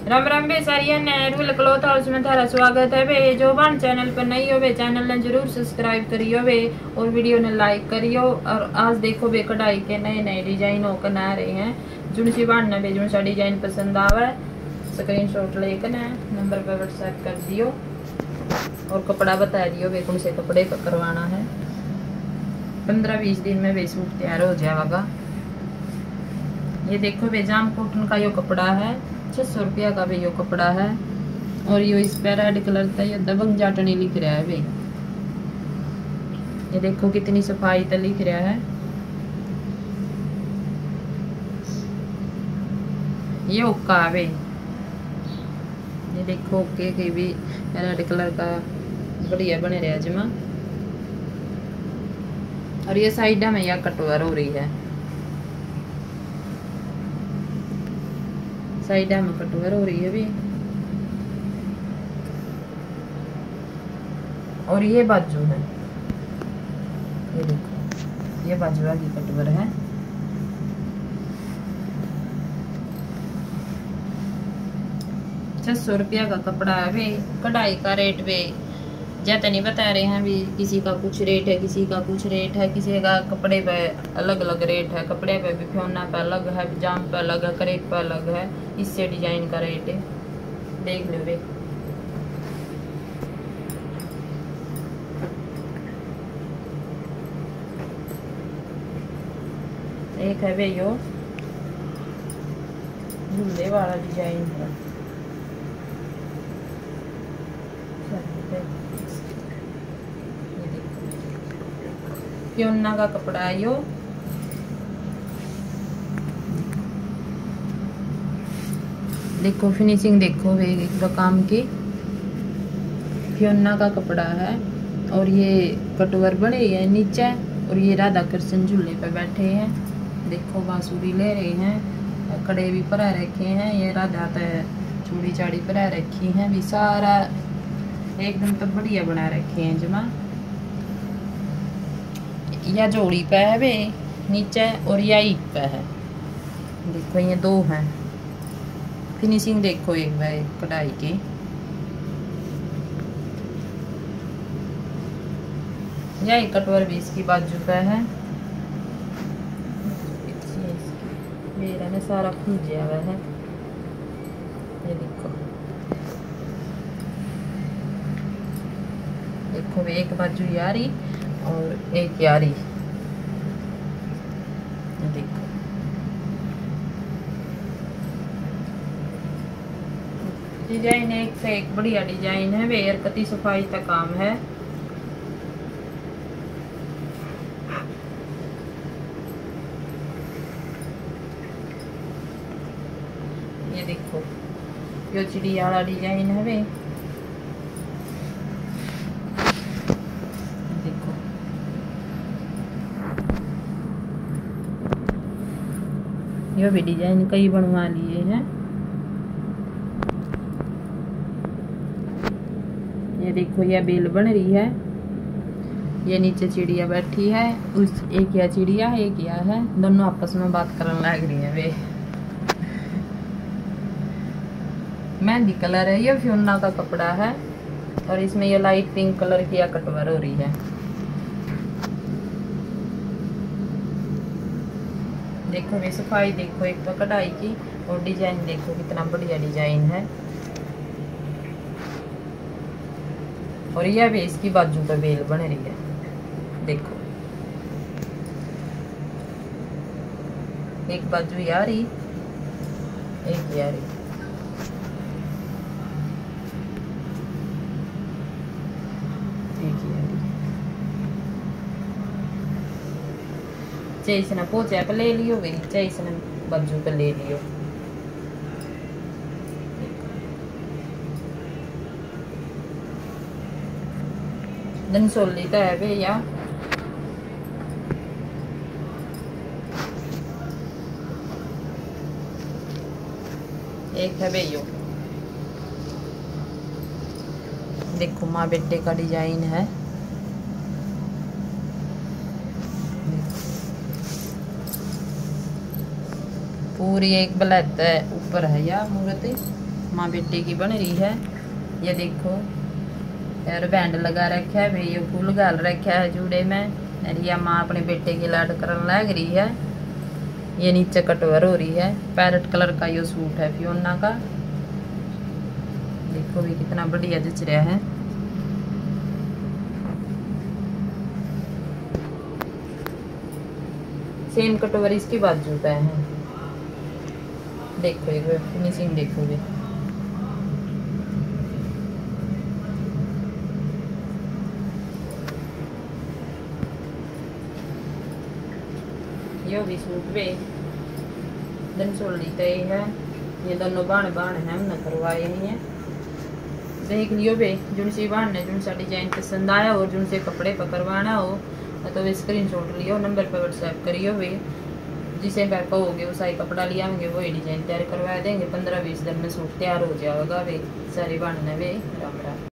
राम राम बे सारिया ने rule cloth house में थारा स्वागत है बे। जो बान चैनल पर नहीं हो बे चैनल ने जरूर सब्सक्राइब करियो बे और वीडियो ने लाइक करियो। और आज देखो बे कढ़ाई के नए नए डिजाइन होकर आ रहे हैं। जुन सी बान ने बे जुन सा डिजाइन पसंद आवे स्क्रीनशॉट लेकर ना नंबर पर व्हाट्सएप कर दियो और कपड़ा बता दियो बे कौन से कपड़े का करवाना है। 15-20 दिन में बे सूट तैयार हो जाएगा। ये देखो बे जाम कॉटन का यो कपड़ा है, 600 रुपया का भी यो कपड़ा है। और यो इस पे रेड कलर का ये दबंग जाटनी लिख रहा है बे। ये देखो कितनी सफाई तो लिख रहा है। ये ओका है बे। ये देखो ओके के भी रेड कलर का बढ़िया बने रहा जमा। और ये साइड में यह कटवर हो रही है, साइड में कटवर हो रही है भी। और ये बाजू है, ये देखो ये बाजू की कटवर है। ₹600 का कपड़ा है भी। कढ़ाई का रेट भी ज्यादा नहीं बता रहे हैं भी। किसी का कुछ रेट है, किसी का कुछ रेट है, किसी का कपड़े पे अलग अलग रेट है। कपड़े पे भी फ्योना पे अलग है, जाम पे अलग है, करेट पे अलग है। इससे डिजाइन का रेट है, देख लो बे। एक है बे यो झूले वाला डिजाइन है। फ्योना का कपड़ा है यो। देखो फिनिशिंग देखो वे काम की। फ्योना का कपड़ा है और ये कटवर बड़े है नीचे। और ये राधा कृष्ण झूले पे बैठे हैं। देखो बांसुरी ले रहे हैं, कड़े भी परा रखे हैं। ये राधा तो चूड़ी चाड़ी परा रखी हैं भी। सारा एकदम तो बढ़िया बना रखे हैं जमा। या जोड़ी पे है वे नीचे और या ईट पे है। देखो ये दो हैं। फिनिशिंग देखो एक बार कढ़ाई की। यह कटवर भी इसकी बाजू पे है। मेरा ने सारा खुल गया हुआ है। ये देखो देखो एक बाजू यारी और एक यारी। देखो डिजाइन एक से एक बढ़िया डिजाइन है। वेयर कति सफाई का काम है। ये देखो यो चिड़िया वाला डिजाइन है वे। ये भी डिजाइन कई बनवा लिए हैं। ये देखो यह बेल बन रही है। ये नीचे चिड़िया बैठी है। उस एक या चिड़िया एक या है, दोनों आपस में बात करने लग रही है वे। मेहंदी कलर है। ये फ्योना का कपड़ा है और इसमें ये लाइट पिंक कलर की या कटवर हो रही है। देखो ये सफाई देखो एक तो कढ़ाई की। और डिजाइन देखो कितना बढ़िया डिजाइन है। और यह भी इसकी बाजू पे बेल बन रही है। देखो एक बाजू यारी एक यारी। चाहे इसने पोचे पे ले लियो वे, चाहे इसने बाजू पे ले लियो। दनसोली का है वे या एक है वे यो। देखो माँ बेटे का डिजाइन है। पूरी एक ब्लैक ऊपर है या मूर्ति। माँ बेटे की बन रही है। ये देखो यार बैंड लगा रखा है भाई, ये फूल गाल रखा है जूड़े में। और ये माँ अपने बेटे की लाड करने लग रही है। ये नीचे कटवर हो रही है। पैरेट कलर का ये सूट है फियोना का। देखो भी कितना बढ़िया जच रहा है। सेम कटवर इसकी बाजू पे है। देखो एक फिनिशिंग देखो भी। यो भी सूट वे दिन सोली तय है। ये दोनों बाण बाण है, हमने करवाए नहीं है। देख लियो बे जिनसी बाण ने जिनसा डिजाइन पसंद आया और जिनसे कपड़े पर करवाना हो तो वे स्क्रीनशॉट लियो, नंबर पर व्हाट्सएप करियो। वे जिसे पैर कहोगे वो सारी कपड़ा लिया होंगे, वही डिजाइन तैयार करवा देंगे। 15-20 दिन में सूट तैयार हो जाएगा वे सारी बाण ने वे। राम राम।